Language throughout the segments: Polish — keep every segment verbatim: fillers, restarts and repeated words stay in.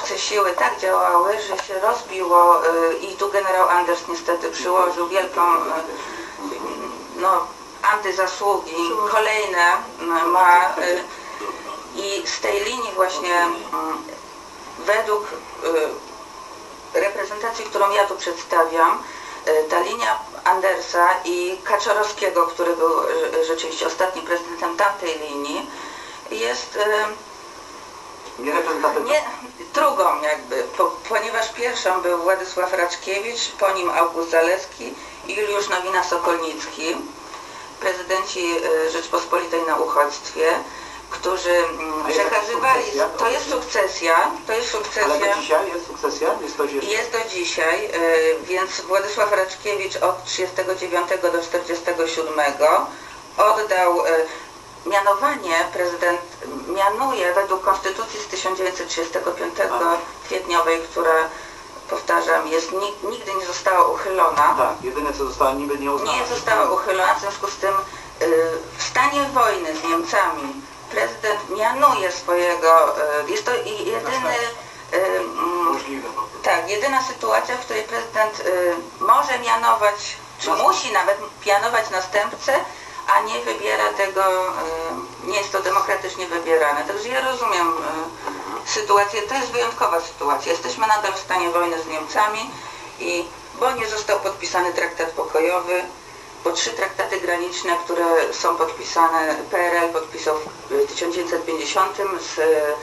obce siły tak działały, że się rozbiło i tu generał Anders niestety przyłożył wielką no, antyzasługi, kolejne ma i z tej linii właśnie według reprezentacji, którą ja tu przedstawiam, ta linia Andersa i Kaczorowskiego, który był rzeczywiście ostatnim prezydentem tamtej linii, jest nie reprezentatywną? Nie, drugą jakby, po, ponieważ pierwszą był Władysław Raczkiewicz, po nim August Zaleski i Juliusz Nowina-Sokolnicki, prezydenci Rzeczpospolitej na uchodźstwie, którzy przekazywali, to jest sukcesja, to jest sukcesja. Ale do dzisiaj jest sukcesja? Jest, to jeszcze... jest do dzisiaj, więc Władysław Raczkiewicz od trzydziestego dziewiątego do czterdziestego siódmego oddał mianowanie, prezydent mianuje według konstytucji z tysiąc dziewięćset trzydziestego piątego kwietniowej, która, powtarzam, jest, nigdy nie została uchylona. Tak, jedyne co zostało niby nie uznane. Nie została uchylona, w związku z tym w stanie wojny z Niemcami prezydent mianuje swojego, jest to jedyny, możliwe. Tak, jedyna sytuacja, w której prezydent może mianować, czy musi nawet mianować następcę, a nie wybiera tego, nie jest to demokratycznie wybierane. Także ja rozumiem sytuację, to jest wyjątkowa sytuacja. Jesteśmy nadal w stanie wojny z Niemcami, i bo nie został podpisany traktat pokojowy, bo trzy traktaty graniczne, które są podpisane, P R L podpisał w tysiąc dziewięćset pięćdziesiątym z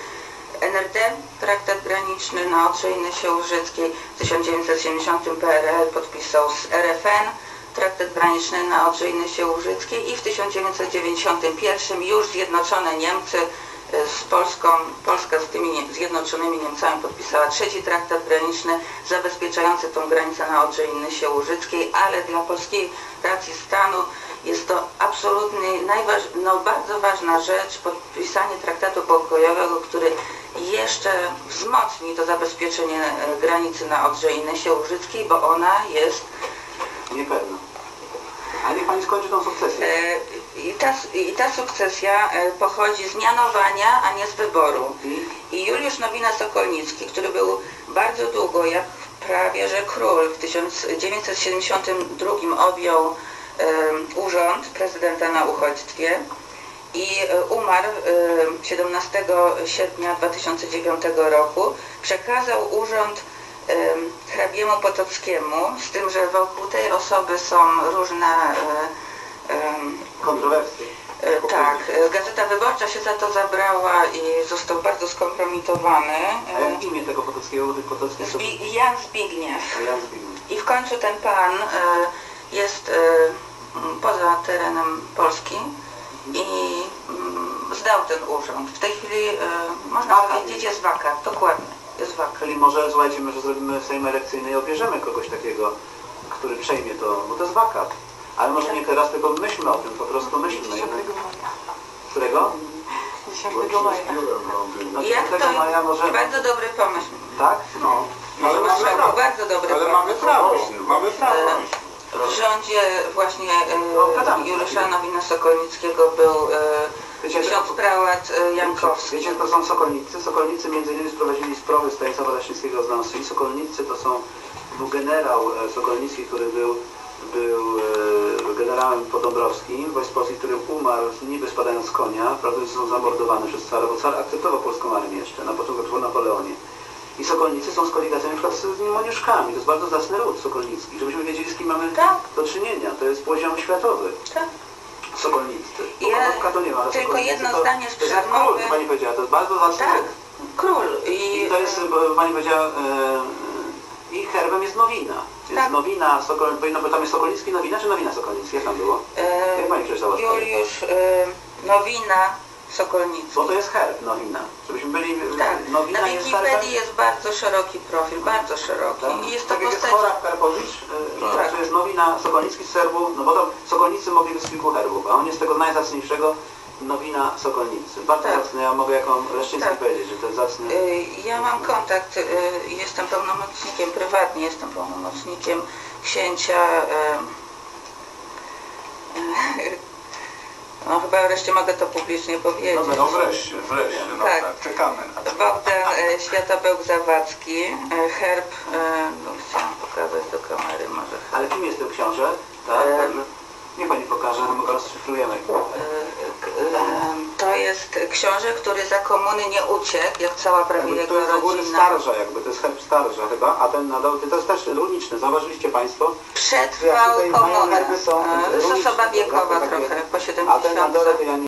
N R D traktat graniczny na Odrze i Nysie Łużyckiej, w tysiąc dziewięćset siedemdziesiątym P R L podpisał z R F N traktat graniczny na Odrze i Nysie Łużyckiej i w tysiąc dziewięćset dziewięćdziesiątym pierwszym już Zjednoczone Niemcy z Polską, Polska z tymi Zjednoczonymi Niemcami podpisała trzeci traktat graniczny zabezpieczający tą granicę na Odrze i Nysie Łużyckiej, ale dla polskiej racji stanu jest to absolutnie najważ, no, bardzo ważna rzecz, podpisanie traktatu pokojowego, który jeszcze wzmocni to zabezpieczenie granicy na Odrze i Nysie Łużyckiej, bo ona jest niepewna. A niech pani skończy tą sukcesję. I ta, I ta sukcesja pochodzi z mianowania, a nie z wyboru. I Juliusz Nowina-Sokolnicki, który był bardzo długo, jak prawie że król, w tysiąc dziewięćset siedemdziesiątym drugim objął um, urząd prezydenta na uchodźstwie i umarł um, siedemnastego sierpnia dwa tysiące dziewiątego roku. Przekazał urząd um, hrabiemu Potockiemu, z tym, że wokół tej osoby są różne um, kontrowersje. E, tak, Gazeta Wyborcza się za to zabrała i został bardzo skompromitowany. A jak imię tego Potockiego? Potocki Zbi Jan Zbigniew. Jan Zbigniew. I w końcu ten pan e, jest e, poza terenem Polski i m, zdał ten urząd. W tej chwili e, można wakat. powiedzieć jest wakat, dokładnie, jest wakat. Czyli może, słuchajcie, może zrobimy Sejm elekcyjny i obierzemy kogoś takiego, który przejmie to, bo to jest wakat. Ale może nie teraz, tylko myślmy o tym, po prostu myślmy. Którego? dziesiątego maja. No, Jak to maja może... bardzo dobry pomysł. Tak? No. Ale mamy prawo. Bardzo dobry Ale pomysł. mamy prawo. Mamy prawo. W rządzie właśnie e, Juliusza Nowina-Sokolnickiego był e, ksiądz prałat e, Jankowski. Wiecie, to są sokolnicy. Sokolnicy między innymi sprowadzili sprawy Stanisława Leszczyńskiego z Austrii. Sokolnicy to są, był generał Sokolnicki, który był był e, generałem Podąbrowskim, wojsk polskich, który umarł niby spadając z konia, prawda, są zamordowany przez cara, bo car akceptował polską armię jeszcze, na początku po Napoleonie. I Sokolnicy są z koligacją na przykład z Moniuszkami, to jest bardzo zacny ród sokolnicki, żebyśmy wiedzieli, z kim mamy tak. do czynienia, to jest poziom światowy. Tak. Sokolnicy. Ja, to nie ma, ale tylko jedno to, zdanie z to jest jak król, pani powiedziała, to jest bardzo zacny tak. ród. Król. I, I to jest, pani powiedziała, e, ich herbem jest Nowina. Więc tak. Nowina, Sokol... bo tam jest Sokolnicki Nowina, czy Nowina Sokolnicki? Jak tam było? E, Jak pani przeczytała? Juliusz e, Nowina Sokolnicki. Bo to jest herb Nowina. Żebyśmy byli... Tak. Nowina Na jest Wikipedii herbem... jest bardzo szeroki profil, bardzo szeroki. Tak. I jest to tak jak postać... jest Chorab Karpowicz, e, tak. to jest Nowina Sokolnicki z Serbu, no bo to Sokolnicy mogli z kilku herbów, a on jest tego najzacniejszego Nowina Sokolnicy. Bardzo tak. zacny, ja mogę jako Leszczyński tak. powiedzieć, że to jest zacny... Ja mam kontakt, jestem pełnomocnikiem, prywatnie jestem pełnomocnikiem księcia No chyba wreszcie mogę to publicznie powiedzieć. No, No wreszcie, wreszcie, no Tak. tak, czekamy na to. Bogdan e, Światobełk-Zawadzki, e, herb, e, no chciałam pokazać do kamery może. Ale kim jest ten książę? Tak, E, dobrze. Niech pani pokaże, no my go rozszyfrujemy. E, k- e, To jest książę, który za komuny nie uciekł, jak cała prawie Jakby to jego jest z góry rodzina. Starża, jakby to jest herb Starża chyba, a ten na dole to jest też runiczny, zauważyliście państwo? Jak Przetrwał tutaj moje komunę. herby są E, To jest runiczne, osoba wiekowa prawda? To takie- trochę, po A ten na siedemdziesiątce. dole to ja nie